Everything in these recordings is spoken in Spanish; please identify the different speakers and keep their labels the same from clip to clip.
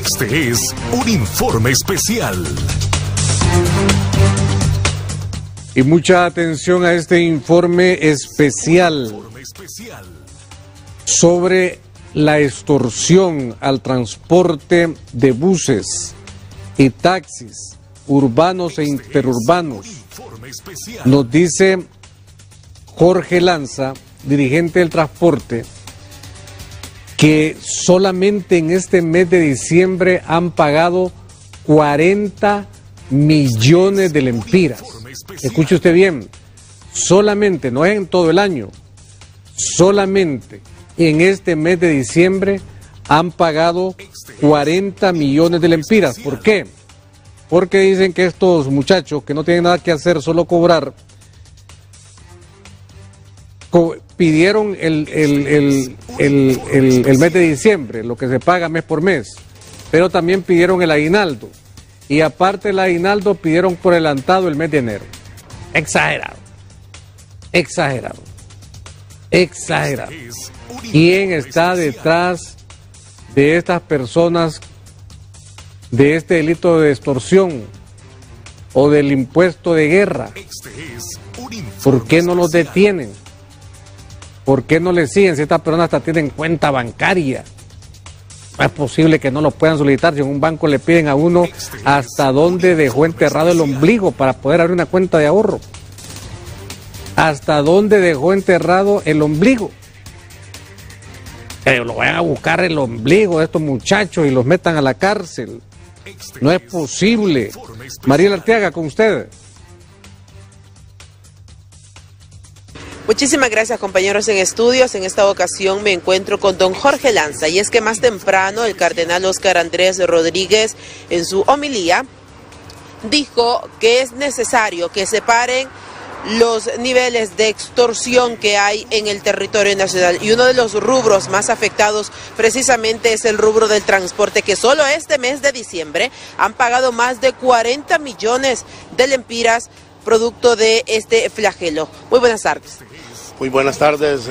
Speaker 1: Este es un informe especial.
Speaker 2: Y mucha atención a este informe especial sobre la extorsión al transporte de buses y taxis urbanos e interurbanos. Nos dice Jorge Lanza, dirigente del transporte, que solamente en este mes de diciembre han pagado 40 millones de lempiras. Escuche usted bien, solamente, no es en todo el año, solamente en este mes de diciembre han pagado 40 millones de lempiras. ¿Por qué? Porque dicen que estos muchachos que no tienen nada que hacer, solo cobrar, pidieron el mes de diciembre, lo que se paga mes por mes, pero también pidieron el aguinaldo. Y aparte del aguinaldo pidieron por adelantado el mes de enero. Exagerado. Exagerado. Exagerado. ¿Quién está detrás de estas personas, de este delito de extorsión o del impuesto de guerra? ¿Por qué no los detienen? ¿Por qué no les siguen si estas personas hasta tienen cuenta bancaria? No es posible que no lo puedan solicitar. Si en un banco le piden a uno hasta dónde dejó enterrado el ombligo para poder abrir una cuenta de ahorro. Hasta dónde dejó enterrado el ombligo. Que lo vayan a buscar el ombligo de estos muchachos y los metan a la cárcel. No es posible. Mariela Arteaga, con usted.
Speaker 3: Muchísimas gracias, compañeros en estudios. En esta ocasión me encuentro con don Jorge Lanza, y es que más temprano el cardenal Óscar Andrés Rodríguez, en su homilía, dijo que es necesario que separen los niveles de extorsión que hay en el territorio nacional, y uno de los rubros más afectados precisamente es el rubro del transporte, que solo este mes de diciembre han pagado más de 40 millones de lempiras producto de este flagelo. Muy buenas tardes.
Speaker 4: Muy buenas tardes,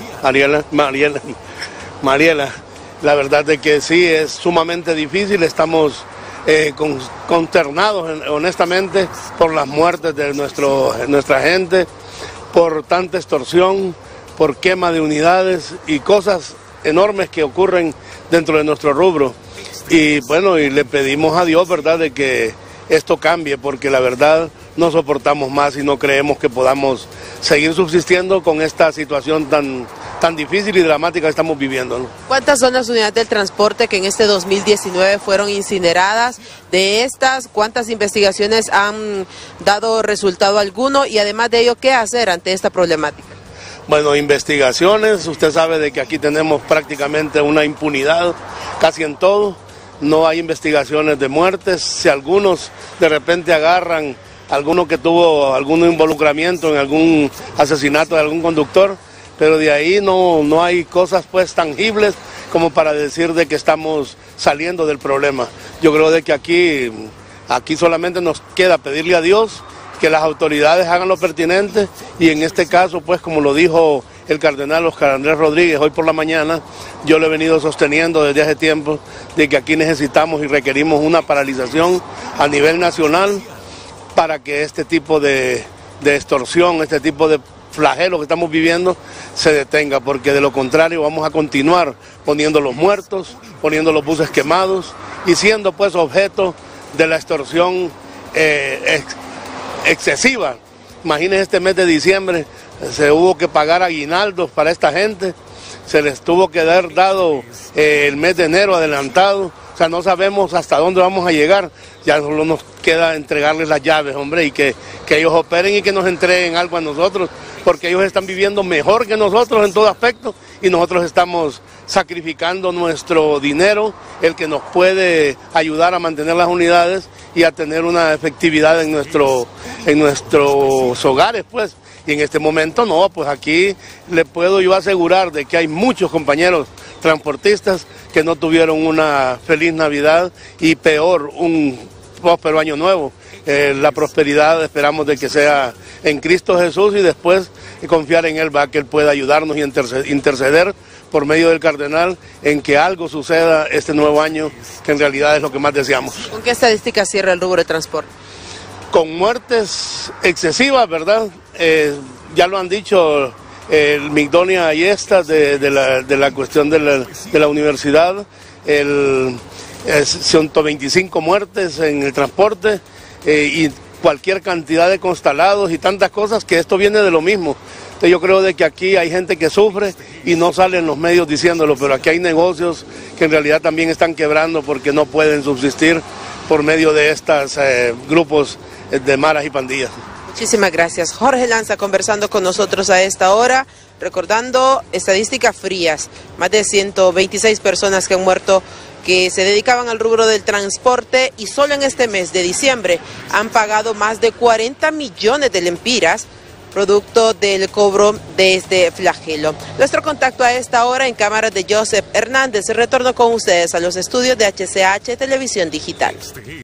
Speaker 4: Mariela. La verdad es que sí, es sumamente difícil. Estamos consternados, honestamente, por las muertes de nuestra gente, por tanta extorsión, por quema de unidades y cosas enormes que ocurren dentro de nuestro rubro. Y bueno, y le pedimos a Dios, ¿verdad?, de que esto cambie, porque la verdad no soportamos más y no creemos que podamos seguir subsistiendo con esta situación tan difícil y dramática que estamos viviendo, ¿no?
Speaker 3: ¿Cuántas son las unidades del transporte que en este 2019 fueron incineradas? De estas, ¿cuántas investigaciones han dado resultado alguno? Y además de ello, ¿qué hacer ante esta problemática?
Speaker 4: Bueno, investigaciones, usted sabe de que aquí tenemos prácticamente una impunidad casi en todo. No hay investigaciones de muertes. Si algunos de repente agarran alguno que tuvo algún involucramiento en algún asesinato de algún conductor, pero de ahí no hay cosas pues tangibles como para decir de que estamos saliendo del problema. Yo creo de que aquí solamente nos queda pedirle a Dios que las autoridades hagan lo pertinente, y en este caso, pues como lo dijo el cardenal Óscar Andrés Rodríguez hoy por la mañana, yo lo he venido sosteniendo desde hace tiempo, de que aquí necesitamos y requerimos una paralización a nivel nacional para que este tipo de extorsión, este tipo de flagelo que estamos viviendo se detenga, porque de lo contrario vamos a continuar poniendo los muertos, poniendo los buses quemados y siendo pues objeto de la extorsión excesiva. Imagínense, este mes de diciembre se hubo que pagar aguinaldos para esta gente, se les tuvo que dar dado el mes de enero adelantado. O sea, no sabemos hasta dónde vamos a llegar. Ya solo nos queda entregarles las llaves, hombre, y que ellos operen y que nos entreguen algo a nosotros, porque ellos están viviendo mejor que nosotros en todo aspecto, y nosotros estamos sacrificando nuestro dinero, el que nos puede ayudar a mantener las unidades y a tener una efectividad en nuestros hogares, pues. Y en este momento no, pues aquí le puedo yo asegurar de que hay muchos compañeros transportistas que no tuvieron una feliz Navidad, y peor, un próspero año nuevo. La prosperidad esperamos de que sea en Cristo Jesús, y después confiar en Él, va, que Él pueda ayudarnos y interceder por medio del cardenal en que algo suceda este nuevo año, que en realidad es lo que más deseamos.
Speaker 3: ¿Con qué estadística cierra el rubro de transporte?
Speaker 4: Con muertes excesivas, ¿verdad? Ya lo han dicho el Migdonia Ayesta de la cuestión de la universidad, 125 muertes en el transporte y cualquier cantidad de constalados y tantas cosas, que esto viene de lo mismo. Entonces yo creo de que aquí hay gente que sufre y no sale en los medios diciéndolo, pero aquí hay negocios que en realidad también están quebrando porque no pueden subsistir por medio de estos grupos de maras y pandillas.
Speaker 3: Muchísimas gracias. Jorge Lanza conversando con nosotros a esta hora, recordando estadísticas frías, más de 126 personas que han muerto que se dedicaban al rubro del transporte y solo en este mes de diciembre han pagado más de 40 millones de lempiras producto del cobro de este flagelo. Nuestro contacto a esta hora en cámara de Joseph Hernández. Retorno con ustedes a los estudios de HCH Televisión Digital.